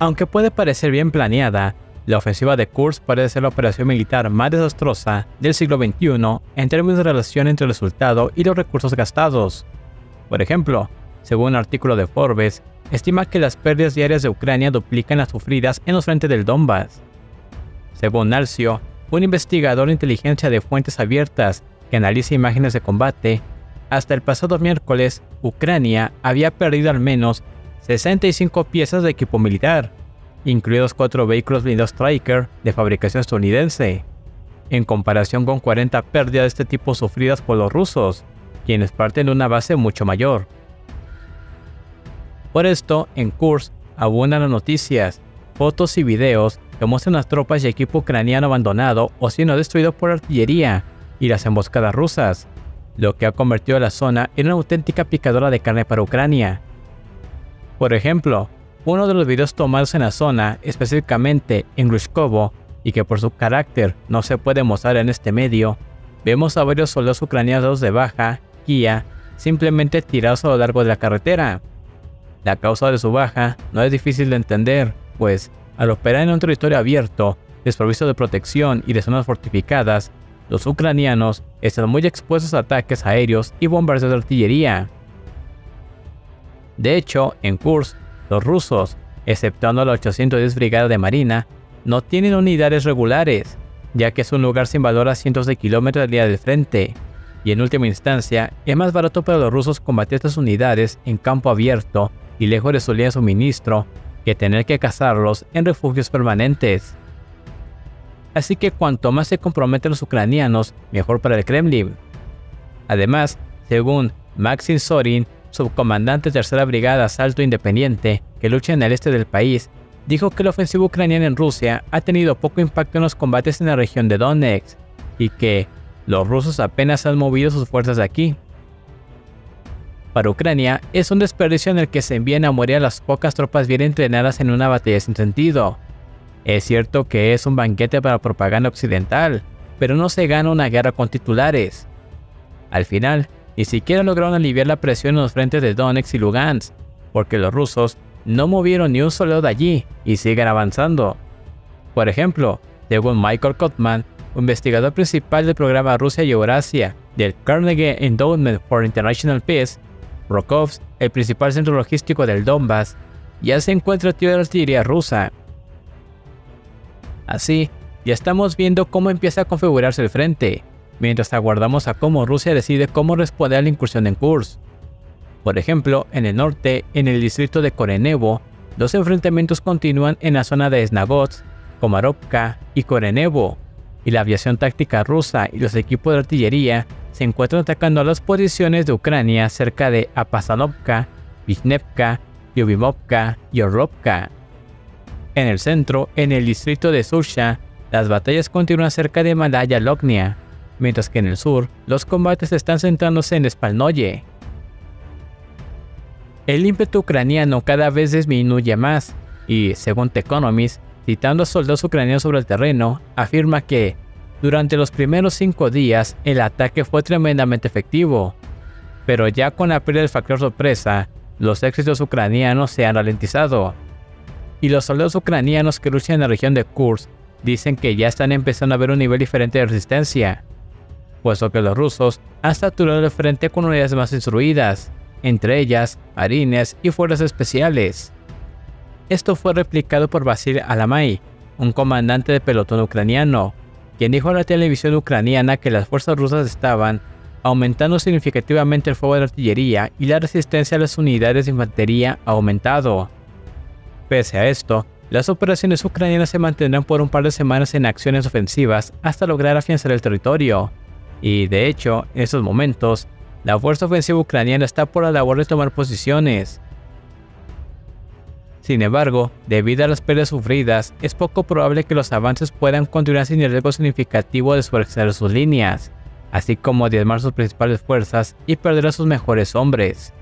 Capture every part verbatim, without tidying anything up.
Aunque puede parecer bien planeada, la ofensiva de Kursk parece ser la operación militar más desastrosa del siglo veintiuno en términos de relación entre el resultado y los recursos gastados. Por ejemplo, según un artículo de Forbes, estima que las pérdidas diarias de Ucrania duplican las sufridas en los frentes del Donbass. Según Nalcio, un investigador de inteligencia de fuentes abiertas que analiza imágenes de combate, hasta el pasado miércoles, Ucrania había perdido al menos sesenta y cinco piezas de equipo militar, incluidos cuatro vehículos blindados Stryker de fabricación estadounidense, en comparación con cuarenta pérdidas de este tipo sufridas por los rusos, quienes parten de una base mucho mayor. Por esto, en Kursk abundan las noticias, fotos y videos que muestran las tropas y equipo ucraniano abandonado o siendo destruido por artillería y las emboscadas rusas, lo que ha convertido a la zona en una auténtica picadora de carne para Ucrania. Por ejemplo, uno de los videos tomados en la zona, específicamente en Glushkovo, y que por su carácter no se puede mostrar en este medio, vemos a varios soldados ucranianos de baja, guía, simplemente tirados a lo largo de la carretera. La causa de su baja no es difícil de entender, pues al operar en un territorio abierto, desprovisto de protección y de zonas fortificadas, los ucranianos están muy expuestos a ataques aéreos y bombardeos de artillería. De hecho, en Kursk, los rusos, exceptuando la ochocientos diez Brigada de Marina, no tienen unidades regulares, ya que es un lugar sin valor a cientos de kilómetros de línea del frente, y en última instancia, es más barato para los rusos combatir estas unidades en campo abierto y lejos de su línea de suministro, que tener que cazarlos en refugios permanentes. Así que cuanto más se comprometen los ucranianos, mejor para el Kremlin. Además, según Maxim Zorin, subcomandante de tercera Brigada de Asalto Independiente que lucha en el este del país, dijo que la ofensiva ucraniana en Rusia ha tenido poco impacto en los combates en la región de Donetsk y que los rusos apenas han movido sus fuerzas de aquí. Para Ucrania es un desperdicio en el que se envían a morir a las pocas tropas bien entrenadas en una batalla sin sentido. Es cierto que es un banquete para propaganda occidental, pero no se gana una guerra con titulares. Al final, ni siquiera lograron aliviar la presión en los frentes de Donetsk y Lugansk, porque los rusos no movieron ni un soldado de allí y siguen avanzando. Por ejemplo, según Michael Kotman, investigador principal del programa Rusia y Eurasia del Carnegie Endowment for International Peace, Rokovsk, el principal centro logístico del Donbass, ya se encuentra activa la artillería rusa. Así, ya estamos viendo cómo empieza a configurarse el frente, mientras aguardamos a cómo Rusia decide cómo responder a la incursión en Kursk. Por ejemplo, en el norte, en el distrito de Korenevo, los enfrentamientos continúan en la zona de Snagotsk, Komarovka y Korenevo, y la aviación táctica rusa y los equipos de artillería se encuentran atacando a las posiciones de Ucrania cerca de Apasanovka, Vishnevka, Lyubimovka y Orovka. En el centro, en el distrito de Susha, las batallas continúan cerca de Malaya Lognia, mientras que en el sur, los combates están centrándose en Spalnoye. El ímpetu ucraniano cada vez disminuye más, y, según The Economist, citando a soldados ucranianos sobre el terreno, afirma que, durante los primeros cinco días, el ataque fue tremendamente efectivo, pero ya con la pérdida del factor sorpresa, los éxitos ucranianos se han ralentizado. Y los soldados ucranianos que luchan en la región de Kursk dicen que ya están empezando a ver un nivel diferente de resistencia, puesto que los rusos han saturado el frente con unidades más instruidas, entre ellas marines y fuerzas especiales. Esto fue replicado por Vasil Alamay, un comandante de pelotón ucraniano, quien dijo a la televisión ucraniana que las fuerzas rusas estaban aumentando significativamente el fuego de artillería y la resistencia a las unidades de infantería ha aumentado. Pese a esto, las operaciones ucranianas se mantendrán por un par de semanas en acciones ofensivas hasta lograr afianzar el territorio, y de hecho, en estos momentos, la fuerza ofensiva ucraniana está por la labor de tomar posiciones. Sin embargo, debido a las pérdidas sufridas, es poco probable que los avances puedan continuar sin el riesgo significativo de sobreextender sus líneas, así como diezmar sus principales fuerzas y perder a sus mejores hombres.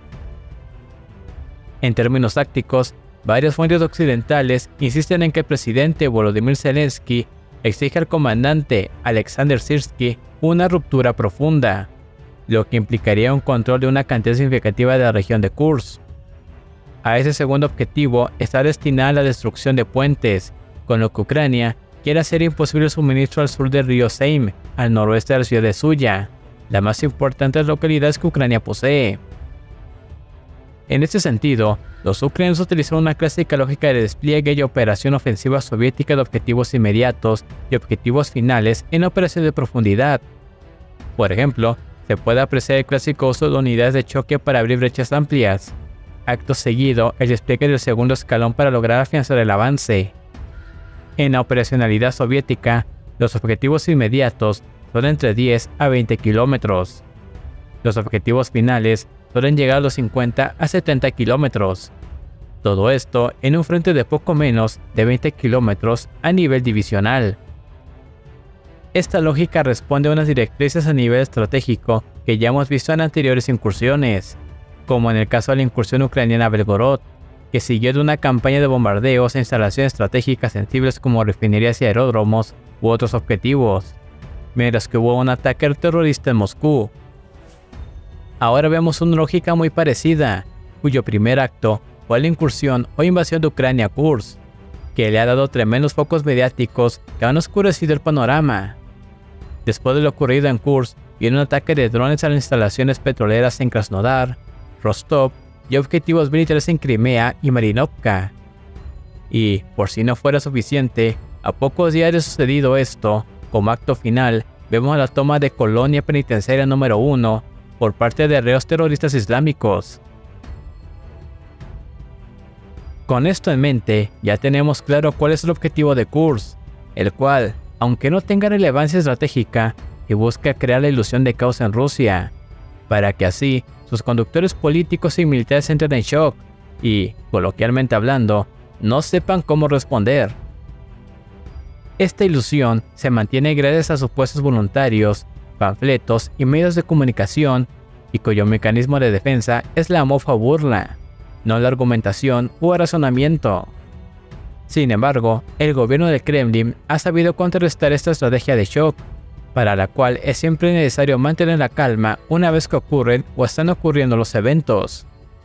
En términos tácticos, varias fuentes occidentales insisten en que el presidente Volodymyr Zelensky exige al comandante Alexander Syrskyi una ruptura profunda, lo que implicaría un control de una cantidad significativa de la región de Kursk. A ese segundo objetivo está destinada la destrucción de puentes, con lo que Ucrania quiere hacer imposible el suministro al sur del río Seym, al noroeste de la ciudad de Suya, la más importante localidad que Ucrania posee. En este sentido, los ucranianos utilizaron una clásica lógica de despliegue y operación ofensiva soviética de objetivos inmediatos y objetivos finales en operaciones de profundidad. Por ejemplo, se puede apreciar el clásico uso de unidades de choque para abrir brechas amplias. Acto seguido, el despliegue del segundo escalón para lograr afianzar el avance. En la operacionalidad soviética, los objetivos inmediatos son entre diez a veinte kilómetros. Los objetivos finales suelen llegar a los cincuenta a setenta kilómetros. Todo esto en un frente de poco menos de veinte kilómetros a nivel divisional. Esta lógica responde a unas directrices a nivel estratégico que ya hemos visto en anteriores incursiones, como en el caso de la incursión ucraniana a Belgorod, que siguió de una campaña de bombardeos a instalaciones estratégicas sensibles como refinerías y aeródromos u otros objetivos, mientras que hubo un ataque terrorista en Moscú. Ahora vemos una lógica muy parecida, cuyo primer acto fue la incursión o invasión de Ucrania a Kursk, que le ha dado tremendos focos mediáticos que han oscurecido el panorama. Después de lo ocurrido en Kursk, viene un ataque de drones a las instalaciones petroleras en Krasnodar, Rostov y objetivos militares en Crimea y Marinovka. Y, por si no fuera suficiente, a pocos días de sucedido esto, como acto final, vemos la toma de Colonia Penitenciaria número uno por parte de reos terroristas islámicos. Con esto en mente, ya tenemos claro cuál es el objetivo de Kursk, el cual, aunque no tenga relevancia estratégica, y busca crear la ilusión de caos en Rusia, para que así sus conductores políticos y militares entren en shock y, coloquialmente hablando, no sepan cómo responder. Esta ilusión se mantiene gracias a supuestos voluntarios, panfletos y medios de comunicación, y cuyo mecanismo de defensa es la mofa burla, no la argumentación u razonamiento. Sin embargo, el gobierno del Kremlin ha sabido contrarrestar esta estrategia de shock, para la cual es siempre necesario mantener la calma una vez que ocurren o están ocurriendo los eventos.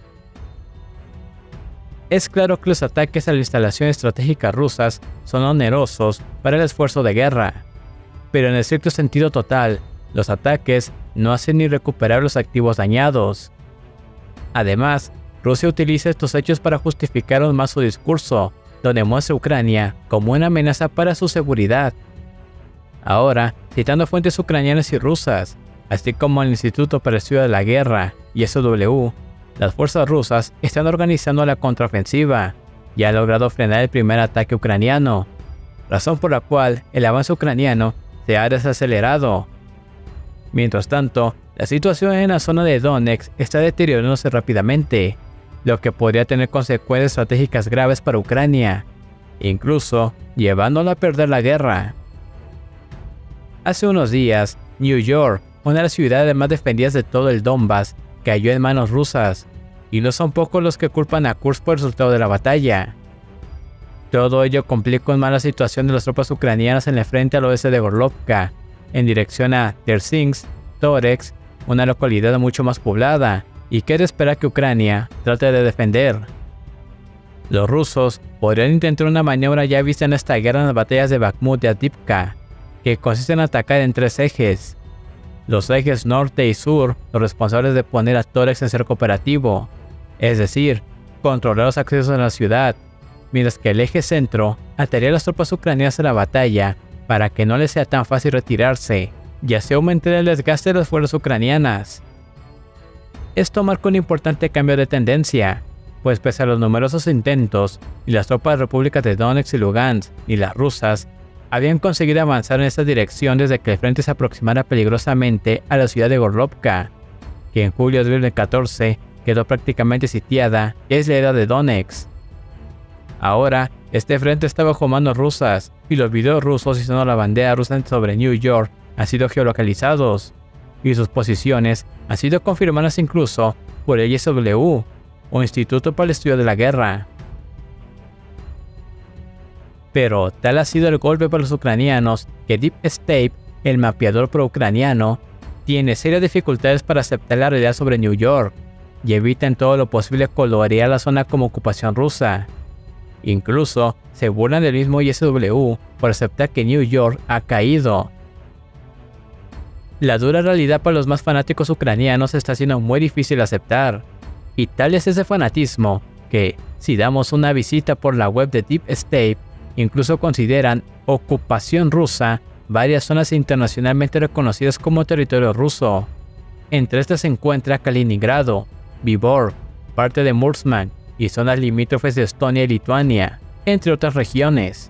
Es claro que los ataques a las instalaciones estratégicas rusas son onerosos para el esfuerzo de guerra, pero en el cierto sentido total, los ataques no hacen ni recuperar los activos dañados. Además, Rusia utiliza estos hechos para justificar aún más su discurso, donde muestra a Ucrania como una amenaza para su seguridad. Ahora, citando fuentes ucranianas y rusas, así como el Instituto para el Estudio de la Guerra y S W, las fuerzas rusas están organizando la contraofensiva y han logrado frenar el primer ataque ucraniano, razón por la cual el avance ucraniano se ha desacelerado. Mientras tanto, la situación en la zona de Donetsk está deteriorándose rápidamente, lo que podría tener consecuencias estratégicas graves para Ucrania, incluso llevándola a perder la guerra. Hace unos días, New York, una de las ciudades más defendidas de todo el Donbass, cayó en manos rusas, y no son pocos los que culpan a Kursk por el resultado de la batalla. Todo ello complica aún más la situación de las tropas ucranianas en el frente al oeste de Gorlovka, en dirección a Terzinsk, Toretsk, una localidad mucho más poblada, y que espera que Ucrania trate de defender. Los rusos podrían intentar una maniobra ya vista en esta guerra en las batallas de Bakhmut y Avdiivka, que consiste en atacar en tres ejes. Los ejes norte y sur, los responsables de poner a Toretsk en cerco operativo, es decir, controlar los accesos a la ciudad, mientras que el eje centro ataría a las tropas ucranianas a la batalla para que no les sea tan fácil retirarse y así aumentar el desgaste de las fuerzas ucranianas. Esto marca un importante cambio de tendencia, pues pese a los numerosos intentos, ni las tropas de repúblicas de Donetsk y Lugansk, ni las rusas, habían conseguido avanzar en esta dirección desde que el frente se aproximara peligrosamente a la ciudad de Gorlovka, que en julio de dos mil catorce quedó prácticamente sitiada y aislada de Donetsk. Ahora, este frente está bajo manos rusas, y los videos rusos izando la bandera rusa sobre New York han sido geolocalizados, y sus posiciones han sido confirmadas incluso por el I S W, o Instituto para el Estudio de la Guerra. Pero tal ha sido el golpe para los ucranianos que Deep State, el mapeador pro-ucraniano, tiene serias dificultades para aceptar la realidad sobre New York, y evita en todo lo posible colorear la zona como ocupación rusa. Incluso se burlan del mismo I S W por aceptar que New York ha caído. La dura realidad para los más fanáticos ucranianos está siendo muy difícil de aceptar, y tal es ese fanatismo que, si damos una visita por la web de Deep State, incluso consideran ocupación rusa varias zonas internacionalmente reconocidas como territorio ruso. Entre estas se encuentra Kaliningrado, Vyborg, parte de Murmansk y zonas limítrofes de Estonia y Lituania, entre otras regiones.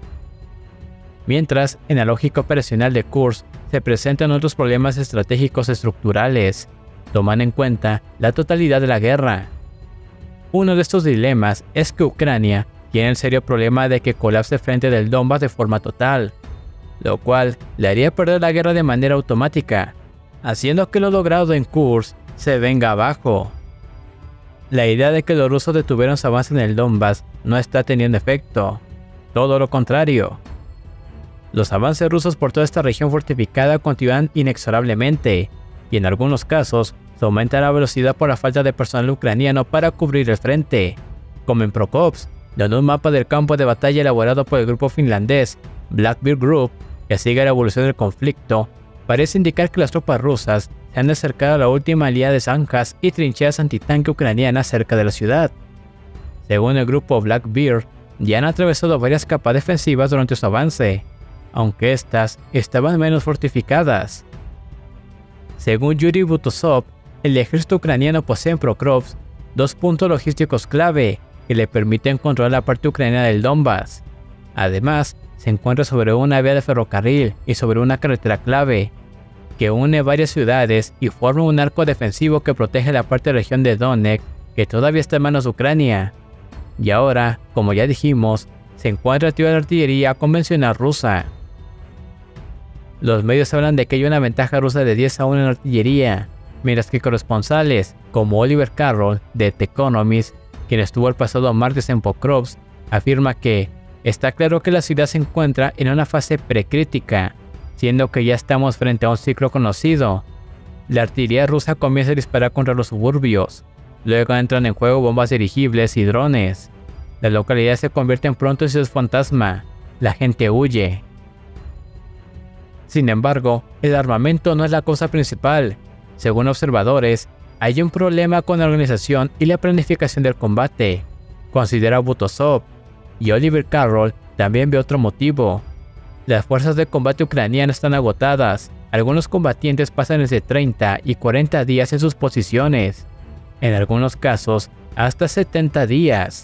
Mientras, en la lógica operacional de Kursk se presentan otros problemas estratégicos estructurales, tomando en cuenta la totalidad de la guerra. Uno de estos dilemas es que Ucrania tiene el serio problema de que colapse frente del Donbass de forma total, lo cual le haría perder la guerra de manera automática, haciendo que lo logrado en Kursk se venga abajo. La idea de que los rusos detuvieron su avance en el Donbass no está teniendo efecto, todo lo contrario. Los avances rusos por toda esta región fortificada continúan inexorablemente, y en algunos casos se aumenta la velocidad por la falta de personal ucraniano para cubrir el frente, como en Prokopsk, donde un mapa del campo de batalla elaborado por el grupo finlandés Blackbeard Group, que sigue la evolución del conflicto, parece indicar que las tropas rusas se han acercado a la última línea de zanjas y trincheras antitanque ucranianas cerca de la ciudad. Según el grupo Blackbeard, ya han atravesado varias capas defensivas durante su avance, aunque estas estaban menos fortificadas. Según Yuri Butosov, el ejército ucraniano posee en Prokopsk dos puntos logísticos clave que le permiten controlar la parte ucraniana del Donbass. Además, se encuentra sobre una vía de ferrocarril y sobre una carretera clave, que une varias ciudades y forma un arco defensivo que protege la parte de la región de Donetsk que todavía está en manos de Ucrania. Y ahora, como ya dijimos, se encuentra activa la artillería convencional rusa. Los medios hablan de que hay una ventaja rusa de diez a uno en artillería, mientras que corresponsales como Oliver Carroll de The Economist, quien estuvo el pasado martes en Pokrovsk, afirma que está claro que la ciudad se encuentra en una fase precrítica, siendo que ya estamos frente a un ciclo conocido. La artillería rusa comienza a disparar contra los suburbios, luego entran en juego bombas dirigibles y drones. La localidad se convierte en pronto en ciudad fantasma, la gente huye. Sin embargo, el armamento no es la cosa principal. Según observadores, hay un problema con la organización y la planificación del combate, considera Butosov, y Oliver Carroll también ve otro motivo. Las fuerzas de combate ucranianas están agotadas, algunos combatientes pasan desde treinta y cuarenta días en sus posiciones, en algunos casos hasta setenta días.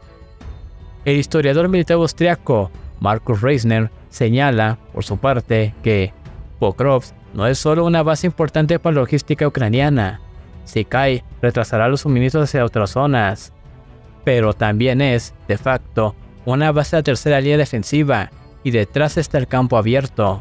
El historiador militar austriaco Markus Reisner señala, por su parte, que Pokrovsk no es solo una base importante para la logística ucraniana. Si cae, retrasará los suministros hacia otras zonas, pero también es, de facto, una base de la tercera línea defensiva, y detrás está el campo abierto.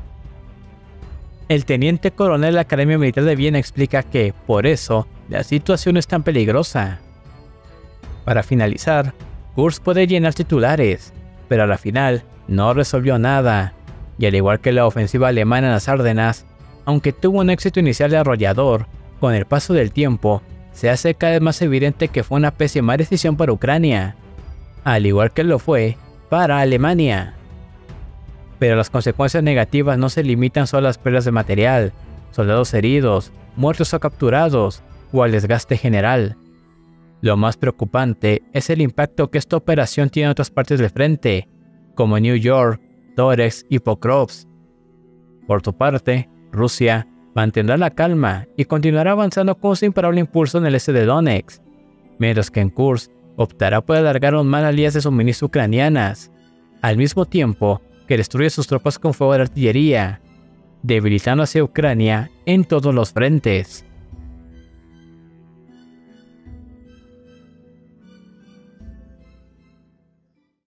El teniente coronel de la Academia Militar de Viena explica que, por eso, la situación es tan peligrosa. Para finalizar, Kursk puede llenar titulares, pero a la final no resolvió nada, y al igual que la ofensiva alemana en las Ardenas, aunque tuvo un éxito inicial arrollador, con el paso del tiempo, se hace cada vez más evidente que fue una pésima decisión para Ucrania, al igual que lo fue para Alemania. Pero las consecuencias negativas no se limitan solo a las pérdidas de material, soldados heridos, muertos o capturados, o al desgaste general. Lo más preocupante es el impacto que esta operación tiene en otras partes del frente, como New York, Toretsk y Pokrovsk. Por su parte, Rusia mantendrá la calma y continuará avanzando con su imparable impulso en el este de Donetsk, mientras que en Kursk optará por alargar aún más las líneas de suministro ucranianas, al mismo tiempo que destruye sus tropas con fuego de artillería, debilitando hacia Ucrania en todos los frentes.